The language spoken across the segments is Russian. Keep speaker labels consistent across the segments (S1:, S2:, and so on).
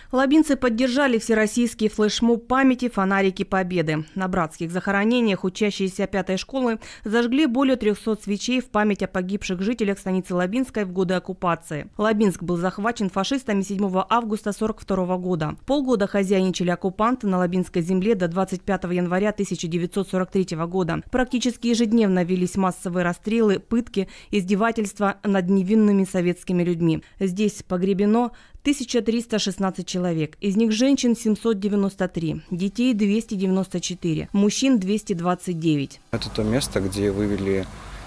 S1: Лабинцы поддержали всероссийский флешмоб памяти «Фонарики Победы». На братских захоронениях учащиеся 5-й школы зажгли более 300 свечей в память о погибших жителях станицы Лабинской в годы оккупации. Лабинск был захвачен фашистами 7 августа 1942 года. Полгода хозяйничали оккупанты на Лабинской земле до 25 января 1943 года. Практически ежедневно велись массовые расстрелы, пытки, издевательства над невинными советскими людьми. Здесь погребено 1316 человек, из них женщин 793, детей 294, мужчин 229.
S2: Это то место, где вывели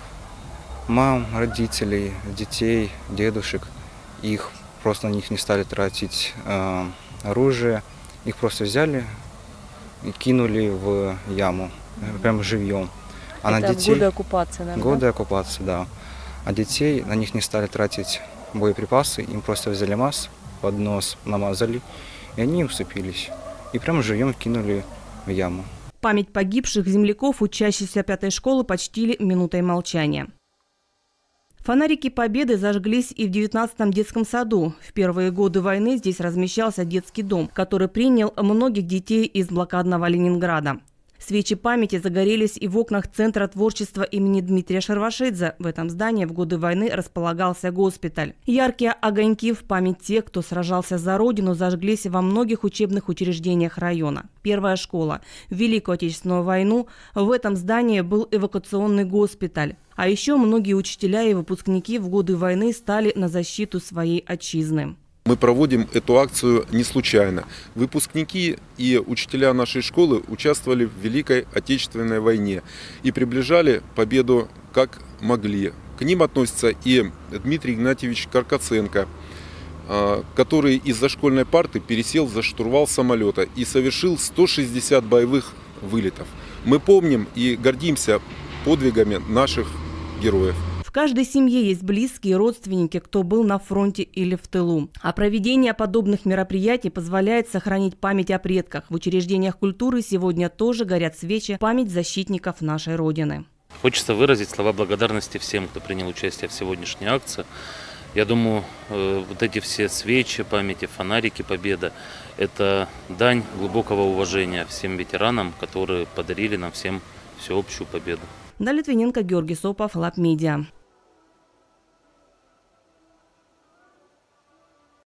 S2: мам, родителей, детей, дедушек. Их просто на них не стали тратить оружие, их просто взяли и кинули в яму, прям живьем. А
S1: это
S2: на детей,
S1: годы оккупации, наверное?
S2: Годы оккупации, да. А детей на них не стали тратить боеприпасы, им просто взяли мазь, под нос намазали, и они усыпились. И прямо живьем кинули в яму.
S1: Память погибших земляков учащихся 5-й школы почтили минутой молчания. Фонарики Победы зажглись и в 19-м детском саду. В первые годы войны здесь размещался детский дом, который принял многих детей из блокадного Ленинграда. Свечи памяти загорелись и в окнах Центра творчества имени Дмитрия Шарвашидзе. В этом здании в годы войны располагался госпиталь. Яркие огоньки в память тех, кто сражался за родину, зажглись во многих учебных учреждениях района. Первая школа. В Великую Отечественную войну в этом здании был эвакуационный госпиталь. А еще многие учителя и выпускники в годы войны стали на защиту своей отчизны.
S3: Мы проводим эту акцию не случайно. Выпускники и учителя нашей школы участвовали в Великой Отечественной войне и приближали победу как могли. К ним относится и Дмитрий Игнатьевич Каркаценко, который из-за школьной парты пересел за штурвал самолета и совершил 160 боевых вылетов. Мы помним и гордимся подвигами наших героев.
S1: В каждой семье есть близкие, родственники, кто был на фронте или в тылу. А проведение подобных мероприятий позволяет сохранить память о предках. В учреждениях культуры сегодня тоже горят свечи в память защитников нашей Родины.
S4: Хочется выразить слова благодарности всем, кто принял участие в сегодняшней акции. Я думаю, вот эти все свечи памяти, фонарики Победы – это дань глубокого уважения всем ветеранам, которые подарили нам всем всеобщую победу.
S1: Дарья Литвиненко, Георгий Сопов, Лаб Медиа.